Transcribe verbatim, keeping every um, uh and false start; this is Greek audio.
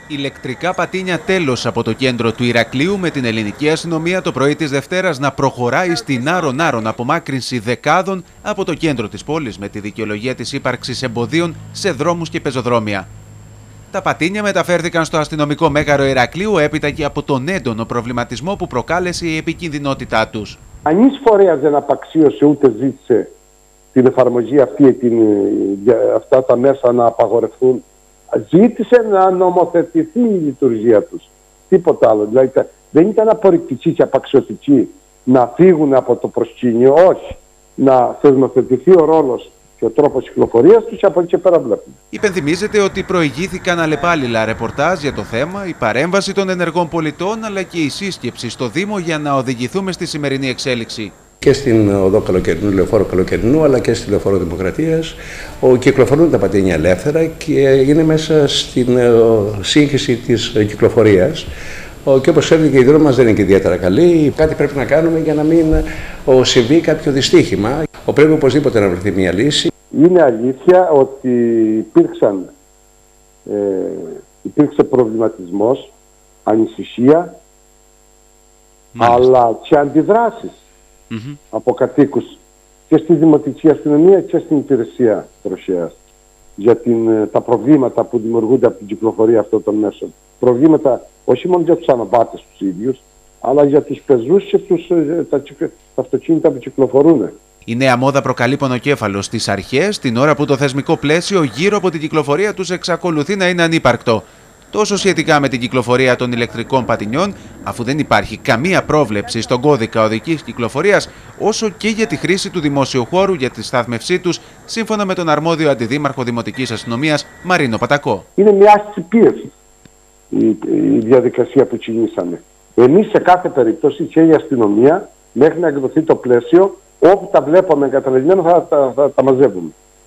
Ηλεκτρικά πατίνια τέλος από το κέντρο του Ηρακλείου, με την ελληνική αστυνομία το πρωί της Δευτέρας να προχωράει στην άρον-άρον απομάκρυνση δεκάδων από το κέντρο της πόλης με τη δικαιολογία της ύπαρξης εμποδίων σε δρόμους και πεζοδρόμια. Τα πατίνια μεταφέρθηκαν στο αστυνομικό μέγαρο Ηρακλείου έπειτα και από τον έντονο προβληματισμό που προκάλεσε η επικινδυνότητά τους. Κανείς φορέας δεν απαξίωσε ούτε ζήτησε την εφαρμογή αυτή, την, αυτά τα μέσα να απαγορευτούν. Ζήτησε να νομοθετηθεί η λειτουργία τους. Τίποτα άλλο. Δηλαδή δεν ήταν απορριπτικοί και απαξιωτικοί να φύγουν από το προσκήνιο, όχι. Να θεσμοθετηθεί ο ρόλος και ο τρόπος κυκλοφορίας τους και από εκεί και πέρα βλέπουμε. Υπενθυμίζεται ότι προηγήθηκαν αλλεπάλληλα ρεπορτάζ για το θέμα, η παρέμβαση των ενεργών πολιτών αλλά και η σύσκεψη στο Δήμο για να οδηγηθούμε στη σημερινή εξέλιξη. Και στην οδό Καλοκαιρινού, λεωφόρο Καλοκαιρινού, αλλά και στη λεωφόρο Δημοκρατίας, κυκλοφορούν τα πατίνια ελεύθερα και είναι μέσα στην σύγχυση της κυκλοφορίας. Και όπως ξέρετε και η δρόμη μας δεν είναι και ιδιαίτερα καλή. Κάτι πρέπει να κάνουμε για να μην συμβεί κάποιο δυστύχημα. Πρέπει οπωσδήποτε να βρεθεί μια λύση. Είναι αλήθεια ότι υπήρξαν, ε, υπήρξε προβληματισμός, ανησυχία, μάλιστα, αλλά και αντιδράσεις mm-hmm. από κατοίκους και στη Δημοτική Αστυνομία και στην Υπηρεσία Τροχέας για την, τα προβλήματα που δημιουργούνται από την κυκλοφορία αυτών των μέσων. Προβλήματα όχι μόνο για τους αναβάτες τους ίδιους, αλλά για τους πεζούς και τους, τα, τα αυτοκίνητα που κυκλοφορούν. Η νέα μόδα προκαλεί πονοκέφαλο στις αρχές, την ώρα που το θεσμικό πλαίσιο γύρω από την κυκλοφορία τους εξακολουθεί να είναι ανύπαρκτο. Τόσο σχετικά με την κυκλοφορία των ηλεκτρικών πατινιών, αφού δεν υπάρχει καμία πρόβλεψη στον κώδικα οδικής κυκλοφορίας, όσο και για τη χρήση του δημόσιου χώρου για τη στάθμευσή τους, σύμφωνα με τον αρμόδιο αντιδήμαρχο Δημοτικής Αστυνομίας Μαρίνο Πατακό. Είναι μια άσκηση πίεση η, η διαδικασία που κινήσαμε. Εμείς σε κάθε περίπτωση και η αστυνομία, μέχρι να εκδοθεί το πλαίσιο, όπου τα βλέπουμε εγκαταλελειμμένα θα, θα, θα τα μαζεύουμε.